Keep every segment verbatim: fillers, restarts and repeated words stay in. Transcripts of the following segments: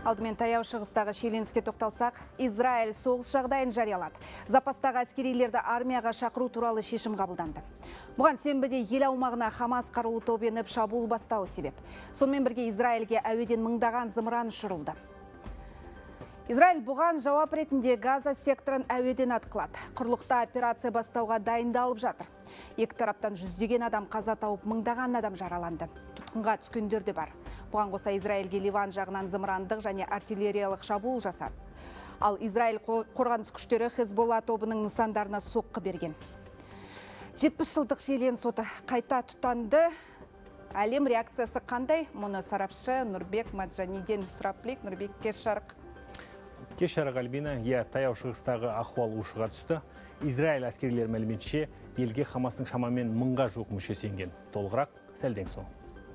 Алдымен таяу шығыстағы шиеленіске тоқталсақ, Израиль соғыс жағдайын жариялады. Запастағы әскерилерді армияға шақыру туралы шешім қабылданды. Бұған сенбіде ел аумағына Хамас қарулы тобы еніп шабуыл бастауы себеп. Сонымен бірге Израильге әуеден мыңдаған зымыран ұшырылды. Израиль бұған жауап ретінде Газа секторын әуеден атқылады. Құрлықта операция бастауға дайындалып жатыр. Екі тараптан жүздеген адам қаза тауып, мыңдаған адам жараланды. Тұтқынға түскендер де бар. Бұған қоса Израильге Ливан жағынан зымырандық және артиллериялық шабуыл жасады. Ал Израиль қорғаныс күштері Хезболла тобының нысандарына соққы берген. жетпіс жылдық шиеленіс оты қайта тұтанды. Әлем реакциясы қандай? Мұны сарапшы Нұрбек Маджаниден сұрап білейік. Нұрбек, кеш жарық. Кеш жарық, Альбина. Е, таяу шығыстағы ахуал ушыға түсті. Израиль әскерилер мәліметінше елге Хамастың шамамен мыңға жуық мүшесі енген. Толығырақ сәлден соң.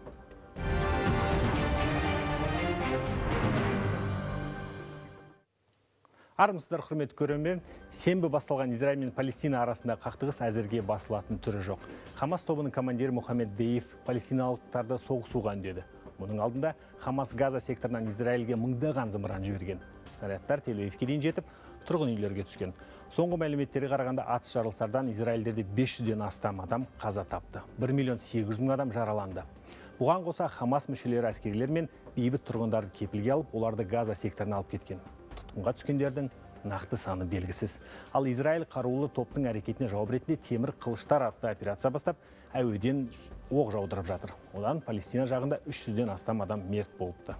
Армысыздар, құрметті көрермен. Сенбі басталған Израиль мен Палестина арасында қақтығыс әзірге басылатын түрі жоқ. Хамас тобының командирі Мухаммед Деев палестиналықтарды соғысуға үндеді. Мұның алдында Хамас Газа секторынан Израильге мыңдаған зымыран жіберген. Снарядтар Тель-Авивке дейін жетіп, тұрғын үйлерге түскен. Соңғы мәліметтерге қарағанда атыс жарылыстардан Израильдерде бес жүзден астам адам қаза тапты. бір миллион сегіз жүз мың адам жараланды. Бұған қоса Хамас мүшелері әскерилер мен бейбіт тұрғындарды кепілге алып, оларды Газа секторына алып кеткен. Тұтқынға түскендердің нақты саны белгісіз. Ал Израиль қарулы топтың әрекетіне жауап ретінде темір қылыштар атты операция бастап, әуеден оқ жаудырып жатыр. Одан Палестина жағында үш жүзден астам адам мерт болыпты.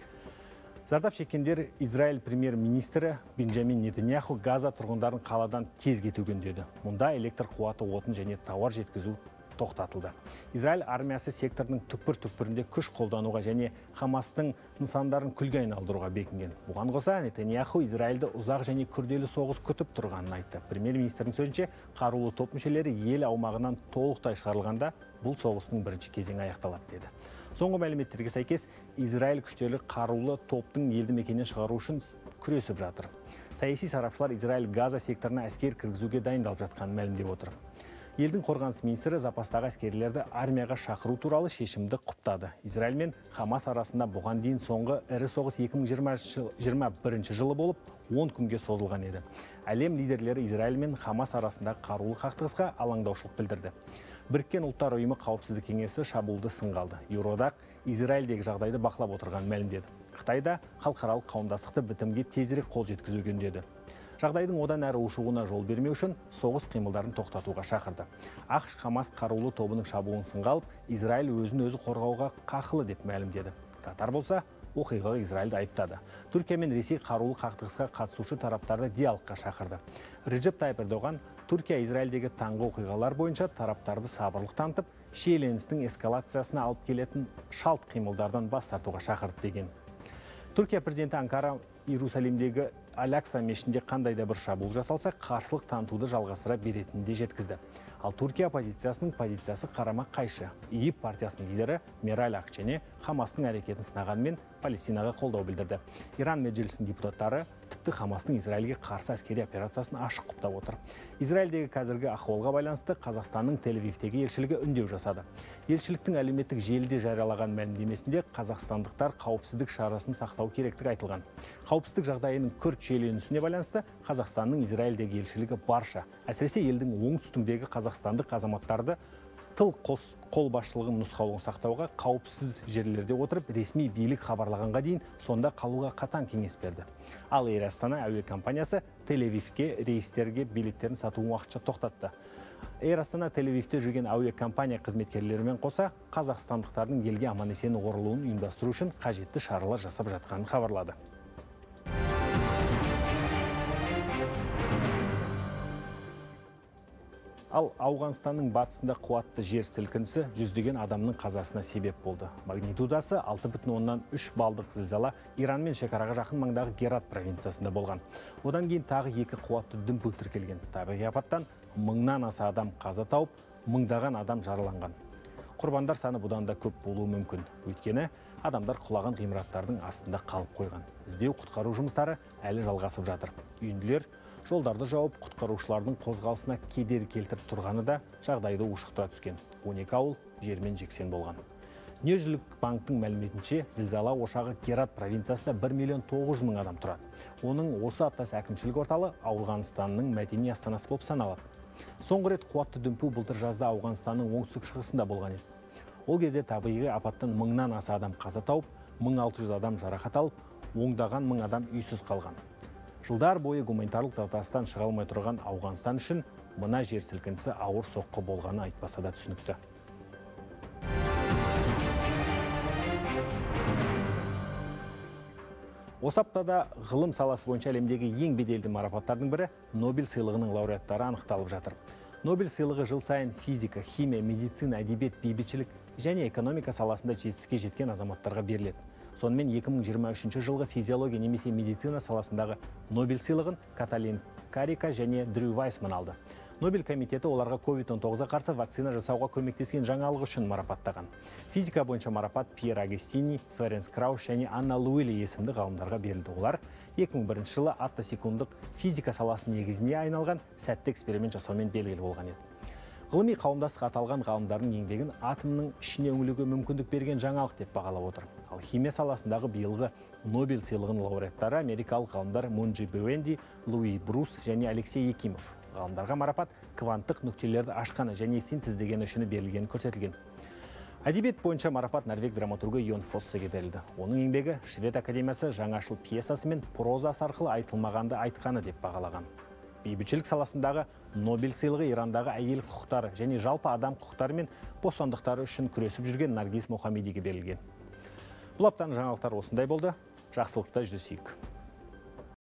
Зардап шеккендер Израиль премьер-министрі Бенджамин Нетаньяху Газа тұрғындарын қаладан тез кетуге үндеді. Мұнда электр қуаты, отын және тауар жеткізу тоқтатылды. Израиль армиясы сектордың түкпір-түкпірінде күш қолдануға және Хамастың нысандарын күлге айналдыруға бекінген. Бұған қоса Нетаньяху Израильді ұзақ және күрделі соғыс күтіп тұрғанын айтты. Премьер-министрдің сөзінше, қарулы топ мүшелері ел аумағынан толықтай шығарылғанда бұл соғыстың бірінші кезеңі аяқталады деді. Соңғы мәліметтерге сәйкес, Израиль күштері қарулы топтың елді мекеннен шығару үшін күресіп жатыр. Саяси сарапшылар Израиль Газа секторына әскер кіргізуге дайындалып жатқанын мәлімдеп отыр. Елдің қорғаныс министрі запастағы әскерилерді армияға шақыру туралы шешімді құптады. Израиль мен Хамас арасында бұған дейін соңғы ірі соғыс екі мың жиырма бірінші жылы болып, он күнге созылған еді. Әлем лидерлері Израиль мен Хамас арасында қарулы қақтығысқа алаңдаушылық білдірді. Біріккен ұлттар ұйымы қауіпсіздік кеңесі шабуылды сынға алды. Еуроодақ Израильдегі жағдайды бақылап отырғанын мәлімдеді. Қытайда халықаралық қауымдастықты бітімге тезірек қол жеткізуге үндеді. Жағдайдың одан әрі ушығуына жол бермеу үшін соғыс қимылдарын тоқтатуға шақырды. ақш Хамас қарулы тобының шабуылын сынға алып, Израиль өзін өзі қорғауға қақылы деп мәлімдеді. Катар болса, оқиғаға Израильді айыптады. Түркия мен Ресей қарулы қақтығысқа қатысушы тараптарды диалогқа шақырды. Реджеп Тайып Ердоған Түркия Израильдегі таңғы оқиғалар бойынша тараптарды сабырлық танытып, шиеленістің эскалациясына алып келетін шалт қимылдардан бас тартуға шақырды деген. Түркия президенті Анкара Иерусалимдегі Алякса мешітінде қандай да бір шабуыл жасалса, қарсылық танытуды жалғастыра беретінін де жеткізді. Ал Түркия оппозициясының позициясы қарама қайшы. ИИП партиясының лидері Мераль Акчене Хамастың әрекетін сынағанымен Палестинаға қолдау білдірді. Иран мәжілісінің депутаттары тіпті Хамастың Израильге қарсы әскери операциясын ашық құптап отыр. Израильдегі қазіргі ахуалға байланысты Қазақстанның Тель-Авивтегі елшілігі үндеу жасады. Елшіліктің әлеуметтік желіде жариялаған мәлімдемесінде қазақстандықтар қауіпсіздік шарасын сақтау керектігі айтылған. Қауіпсіздік жағдайының күрт шиеленісіне байланысты Қазақстанның Израильдегі елшілігі барша, әсіресе елдің оңтүстігіндегі қазақстандық азаматтарды тыл қолбасшылығын нұсқаулығын сақтауға, қауіпсіз жерлерде отырып ресми билік хабарлағанға дейін сонда қалуға қатаң кеңес берді. Ал Air Astana әуе компаниясы Тель-Авивке рейстерге билеттерін сатуын уақытша тоқтатты. Air Astana Тель-Авивте жүрген әуе компания қызметкерлерімен қоса қазақстандықтардың елге аман-есен оралуын ұйымдастыру үшін қажетті шаралар жасап жатқанын хабарлады. Ал Ауғанстанның батысында қуатты жер сілкінісі жүздеген адамның қазасына себеп болды. Магнитудасы алты бүтін оннан үш балдық зілзала Иранмен шекараға жақын маңдағы Герат провинциясында болған. Одан кейін тағы екі қуатты дүмпу тіркелген. Табиғи апаттан мыңнан аса адам қаза тауып, мыңдаған адам жараланған. Құрбандар саны бұдан да көп болуы мүмкін. Өйткені адамдар құлаған ғимараттардың астында қалып қойған. Іздеу құтқару жұмыстары әлі жалғасып жатыр. Үйінділер жолдарды жауып, құтқарушылардың қозғалысына кедергі келтіріп тұрғаны да жағдайды ушықтыра түскен. он екі ауыл жермен жексен болған. Дүниежүзілік банктың мәліметінше, зілзала ошағы Герат провинциясында бір миллион тоғыз жүз мың адам тұрады. Оның осы аптасы әкімшілік орталы Ауғанстанның мәдени астанасы болып саналады. Соңғы рет қуатты дүмпу былтыр жазда Ауғанстанның оңтүстік шығысында болған еді. Ол кезде табиғи апаттан мыңнан аса адам қаза тауып, мың алты жүз адам жарақат алып, ондаған мың адам үйсіз қалған. Жылдар бойы гуманитарлық дағдарыстан шыға алмай тұрған Ауғанстан үшін мына жер сілкінісі ауыр соққы болғаны айтпаса да түсінікті. Осы аптада ғылым саласы бойынша әлемдегі ең беделді марапаттардың бірі Нобель сыйлығының лауреаттары анықталып жатыр. Нобель сыйлығы жыл сайын физика, химия, медицина, әдебиет, бейбітшілік және экономика саласында жетістікке жеткен азаматтарға беріледі. Сонымен екі мың жиырма үшінші жылғы физиология немесе медицина саласындағы Нобель сыйлығын Каталин Карика және Дрю Вайсман алды. Нобель комитеті оларға ковид он тоғызға қарсы вакцина жасауға көмектескен жаңалық үшін марапаттаған. Физика бойынша марапат Пьер Агестини, Ференс Крауш және Анна Луили есімді ғалымдарға берілді. Олар екі мың бірінші жылы аттосекундық физика саласының негізіне айналған сәтті эксперимент жасаумен белгілі болған еді. Ғылыми қауымдастық аталған ғалымдардың еңбегін атомның ішіне үңілуге мүмкіндік берген жаңалық деп бағалап отыр. Ал химия саласындағы биылғы Нобель сыйлығының лауреаттары америкалық ғалымдар Мунджи Беуэнди, Луи Брус және Алексей Якимов. Ғалымдарға марапат кванттық нүктелерді ашқаны және синтездегені үшін берілгені көрсетілген. Әдебиет бойынша марапат норвег драматургы Йон Фоссеге берілді. Оның еңбегі Швед академиясы жаңашыл пьесасы мен прозасы арқылы айтылмағанды айтқаны деп бағалаған. Бейбітшілік саласындағы Нобель сыйлығы Ирандағы әйел құқықтары және жалпы адам құқықтары мен бостандықтары үшін күресіп жүрген Наргиз Мұхамедиге берілген. Бұл аптаның жаңалықтары осындай болды. Жақсылықта жүздесейік.